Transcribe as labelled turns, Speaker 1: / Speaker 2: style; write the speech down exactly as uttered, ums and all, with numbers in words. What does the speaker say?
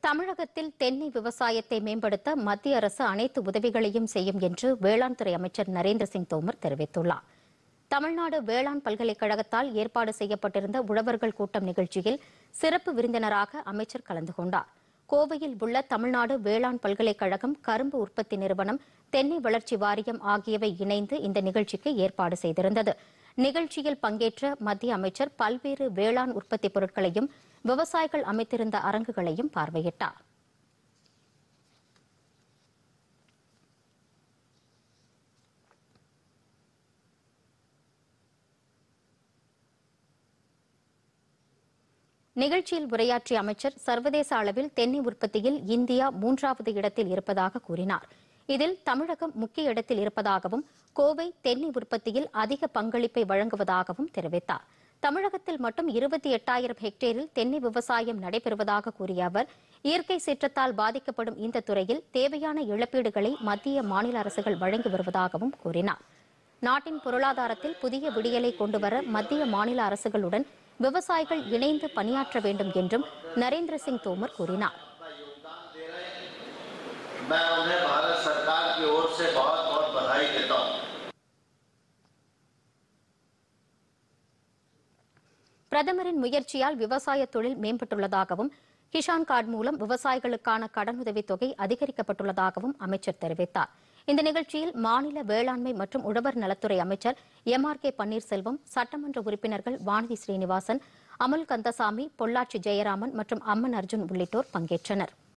Speaker 1: தமிழகத்தில் தென்னை விவசாயத்தை மேம்படுத்த மத்திய அரசு அனைத்து உதவிகளையும் செய்யும் என்று வேளாண் துறை அமைச்சர் நரேந்திர சிங் தோமர் தெரிவித்துள்ளார். தமிழ்நாடு வேளாண் பல்கலைக்கழகத்தால் ஏற்பாடு செய்யப்பட்டிருந்த உழவர்கள் கூட்டம் நிகழ்ச்சியில் சிறப்பு விருந்தினராக அமைச்சர் கலந்து கொண்டார். கோவையில் உள்ள தமிழ்நாடு வேளாண் பல்கலைக்கழகம், கரும்பு உற்பத்தி நிறுவனம், தென்னை வளர்ச்சி வாரியம் ஆகியவை இணைந்து இந்த நிகழ்ச்சிக்கு ஏற்பாடு செய்திருந்தது. நிகழ்ச்சியில் பங்கேற்ற மத்திய அமைச்சர் பல்வேறு வேளாண் உற்பத்தி பொருட்களையும் விவசாயிகள் அமைத்திருந்த அரங்குகளையும் பார்வையிட்டார். நிகழ்ச்சியில் உரையாற்றிய அமைச்சர் சர்வதேச அளவில் தென்னை உற்பத்தியில் இந்தியா மூன்றாவது இடத்தில் இருப்பதாக கூறினார். இதில் தமிழகம் முக்கிய இடத்தில் இருப்பதாகவும், கோவை தென்னை உற்பத்தியில் அதிக பங்களிப்பை வழங்குவதாகவும் தெரிவித்தார். தமிழகத்தில் மட்டும் இருபத்தி எட்டாயிரம் ஹெக்டேரில் தென்னை விவசாயம் நடைபெறுவதாக கூறிய அவர், இயற்கை சீற்றத்தால் பாதிக்கப்படும் இந்த துறையில் தேவையான இழப்பீடுகளை மத்திய, மாநில அரசுகள் வழங்கி வருவதாகவும் கூறினார். நாட்டின் பொருளாதாரத்தில் புதிய விடியலை கொண்டுவர மத்திய, மாநில அரசுகளுடன் விவசாயிகள் இணைந்து பணியாற்ற வேண்டும் என்றும் நரேந்திர சிங் தோமர் கூறினார். பிரதமரின் முயற்சியால் விவசாய தொழில் மேம்பட்டுள்ளதாகவும், கிஷான் கார்டு மூலம் விவசாயிகளுக்கான கடனுதவித் தொகை அதிகரிக்கப்பட்டுள்ளதாகவும் அமைச்சர் தெரிவித்தார். இந்த நிகழ்ச்சியில் மாநில வேளாண்மை மற்றும் உழவர் நலத்துறை அமைச்சர் எம் ஆர் கே பன்னீர்செல்வம், சட்டமன்ற உறுப்பினர்கள் வானதி ஸ்ரீனிவாசன், அமுல் கந்தசாமி, பொள்ளாச்சி ஜெயராமன் மற்றும் அம்மன் அர்ஜுன் உள்ளிட்டோர் பங்கேற்றனர்.